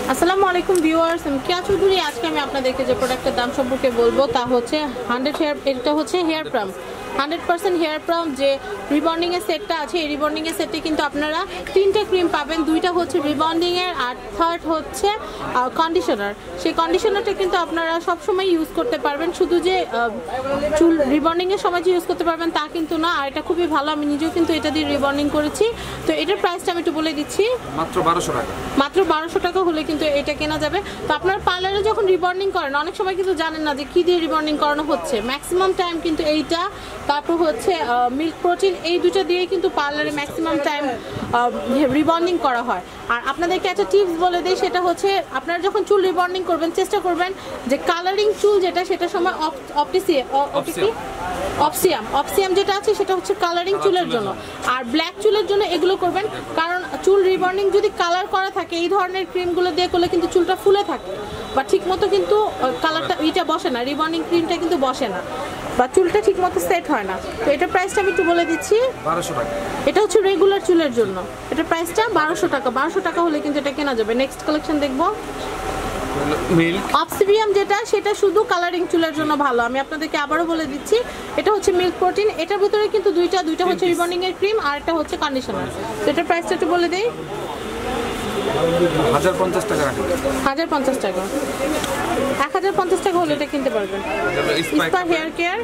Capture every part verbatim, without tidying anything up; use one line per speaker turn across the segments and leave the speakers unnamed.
আসসালামু আলাইকুম ভিউয়ার্স, আমি কিয়া চৌধুরী। আজকে আমি আপনাদেরকে যে প্রোডাক্টের দাম সম্পর্কে বলবো তা হচ্ছে হান্ড্রেড হেয়ার, এটা হচ্ছে hair prom, hundred percent hair prom. যে রিবন্ডিং এর সেটটা আছে, এই রিবন্ডিং এর সেটে কিন্তু আপনারা তিনটা ক্রিম পাবেন, দুইটা হচ্ছে রিবন্ডিং এর আর থার্ড হচ্ছে কন্ডিশনার। সেই কন্ডিশনারটা কিন্তু আপনারা সবসময় ইউজ করতে পারবেন, শুধু যে চুল রিবন্ডিং এর সময় যে ইউজ করতে পারবেন তা কিন্তু না। আর এটা খুবই ভালো, আমি নিজেও কিন্তু এটা দিয়ে রিবন্ডিং করেছি। তো এটার প্রাইসটা আমি একটু বলে দিচ্ছি,
মাত্র বারোশো টাকা।
মাত্র বারোশো টাকা হলে কিন্তু এটা কেনা যাবে। তো আপনার পার্লারে যখন রিবন্ডিং করেন অনেক সময় কিন্তু জানেন না যে কি দিয়ে রিবন্ডিং করানো হচ্ছে। ম্যাক্সিমাম টাইম কিন্তু এইটা, তারপর হচ্ছে মিল্ক প্রোটিন, এই দুটো দিয়ে কিন্তু পার্লারে ম্যাক্সিমাম টাইম রিবন্ডিং করা হয়। আর আপনাদেরকে একটা টিপস বলে দিই, সেটা হচ্ছে আপনারা যখন চুল রিবন্ডিং করবেন চেষ্টা করবেন যে কালারিং চুল যেটা সেটার সময় অপটিসিয়াম অপসিয়াম অপসিয়াম যেটা আছে সেটা হচ্ছে কালারিং চুলের জন্য, আর ব্ল্যাক চুলের জন্য এগুলো করবেন। কারণ চুল রিবন্ডিং যদি কালার করা থাকে এই ধরনের ক্রিমগুলো দিয়ে করলে কিন্তু চুলটা ফুলে থাকে বা ঠিক মতো কিন্তু কালারটা এইটা বসে না, রিবন্ডিং ক্রিমটা কিন্তু বসে না বা চুলটা ঠিক মতো সেট হয় না। তো এটার প্রাইসটা আমি একটু বলে দিচ্ছি,
বারোশো টাকা।
এটা হচ্ছে রেগুলার চুলের জন্য, এটার প্রাইসটা বারোশো টাকা। বারোশো টাকা হলে কিন্তু এটা কেনা যাবে। নেক্সট কালেকশন দেখবো অপসিবিয়াম, যেটা সেটা শুধু কালারিং চুলের জন্য ভালো। আমি আপনাদেরকে আবারও বলে দিচ্ছি, এটা হচ্ছে মিল্ক প্রোটিন, এটার ভিতরে কিন্তু দুইটা দুইটা হচ্ছে রিবন্ডিং এর ক্রিম আর একটা হচ্ছে কন্ডিশনার। তো এটার প্রাইসটা একটু বলে দেই,
হাজার পঞ্চাশ টাকা রাখবেন।
হাজার পঞ্চাশ টাকা, এক হাজার পঞ্চাশ টাকা হলে এটা কিনতে পারবেন। স্পা হেয়ার কেয়ার,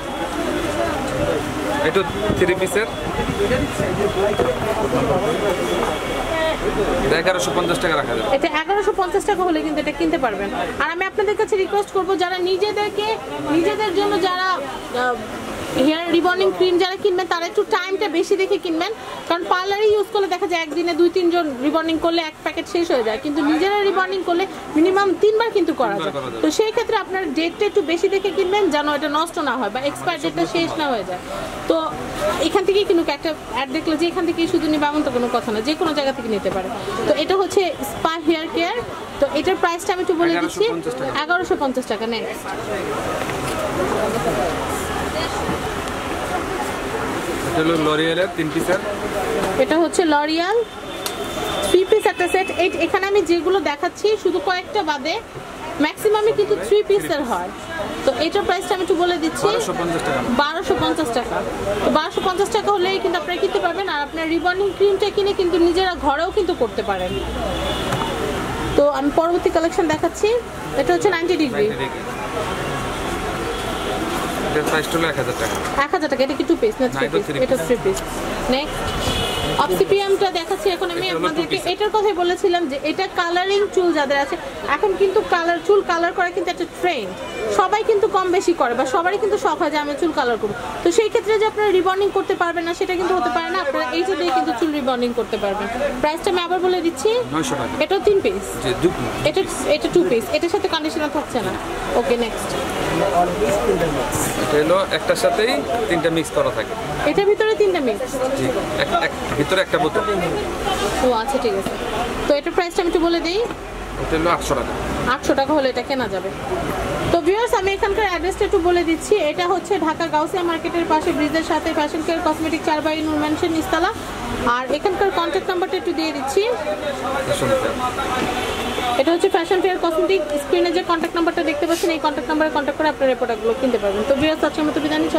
এটা থ্রি পিসের এগারোশো পঞ্চাশ টাকা রাখা যাবে।
এটা এগারোশো পঞ্চাশ টাকা হলে কিন্তু এটা কিনতে পারবেন। আর আমি আপনাদের কাছে রিকোয়েস্ট করবো, যারা নিজেদেরকে নিজেদের জন্য যারা হেয়ার রিবন্ডিং ক্রিম যারা কিনবেন তারা একটু টাইমটা বেশি দেখে কিনবেন। কারণ পার্লারে ইউজ করলে দেখা যায় একদিনে দুই তিনজন রিবন্ডিং করলে এক প্যাকেট শেষ হয়ে যায়, কিন্তু নিজেরা রিবন্ডিং করলে মিনিমাম তিনবার কিন্তু করা যায়। তো সেই ক্ষেত্রে আপনার ডেটটা একটু বেশি দেখে কিনবেন যেন এটা নষ্ট না হয় বা এক্সপায়ার ডেটটা শেষ না হয়ে যায়। তো এখান থেকেই কিনুক, একটা অ্যাড দেখলে যে এখান থেকেই শুধু নিবে এমন তো কোনো কথা না, যে কোনো জায়গা থেকে নিতে পারে। তো এটা হচ্ছে স্পা হেয়ার কেয়ার। তো এটার প্রাইসটা আমি একটু বলে দিচ্ছি, এগারোশো পঞ্চাশ টাকা। নেক্সট
লরিয়ালের তিন পিসের,
এটা হচ্ছে লরিয়াল থ্রি পিস একটা সেট। এই এখানে আমি যেগুলো দেখাচ্ছি শুধু কয়েকটা বাদে ম্যাক্সিমামই কিন্তু থ্রি পিসের হয়। তো এটার প্রাইসটা আমি একটু বলে দিচ্ছি, বারোশো পঞ্চাশ টাকা। তো বারোশো পঞ্চাশ টাকা হলেই কিন্তু আপনারা কিনতে পারবেন। আর আপনার রিবন্ডিং ক্রিমটা কিনে কিন্তু নিজেরা ঘরেও কিন্তু করতে পারেন। তো আমি পরবর্তী কালেকশন দেখাচ্ছি, এটা হচ্ছে নাইনটি ডিগ্রি, এক হাজার টাকা। এটা কি টু পিস না থ্রি পিস? এটা থ্রি পিস। নেক্সট অপসিপিয়ামটা দেখাচ্ছি এখন আমি আপনাদেরকে। এটার কথাই বলেছিলাম যে এটা কালারিং চুল যাদের আছে, এখন কিন্তু কালার চুল কালার করা কিন্তু একটা ট্রেন্ড, সবাই কিন্তু কম বেশি করে বা সবারই কিন্তু শখ হয় যে আমি চুল কালার করবো। তো সেই ক্ষেত্রে যে আপনারা রিবন্ডিং করতে পারবেন না সেটা কিন্তু হতে পারে না, আপনারা এইটা দিয়ে কিন্তু চুল রিবন্ডিং করতে পারবেন। প্রাইসটা আমি আবার বলে দিচ্ছি, এটা তিন পিস, এটা এটা টু পিস, এটার সাথে কন্ডিশনার থাকছে না। ওকে নেক্সট,
এটা হলো একটার সাথেই তিনটা মিক্স করা থাকে,
এটার ভিতরে তিনটা মিক্স,
জি এক ভিতরে একটা বোতল।
ও আচ্ছা ঠিক আছে। তো এটার প্রাইসটা আমি একটু বলে দিই,
এটা হলো আটশো টাকা।
আটশো টাকা হলে এটা কেনা যাবে। তো ভিউয়ার্স আমি এখানকার অ্যাড্রেসটা একটু বলে দিচ্ছি, এটা হচ্ছে ঢাকা গাউসিয়া মার্কেটের পাশে ব্রিজের সাথে ফ্যাশন কেয়ার কসমেটিক চার বাই নূর ম্যানশন নিস্তালা। আর এখানকার কন্ট্যাক্ট নাম্বারটা একটু দিয়ে দিচ্ছি, এটা হচ্ছে ফ্যাশন ফেয়ার কসমেটিক। স্ক্রিনে যে কন্ট্যাক্ট নাম্বারটা দেখতে পাচ্ছেন এই কন্ট্যাক্ট নাম্বারে কন্ট্যাক্ট করে আপনারা এই প্রোডাক্টগুলো কিনতে পারবেন। তো ভিউয়ার্স আজকের মতো বিদায় নিচ্ছি।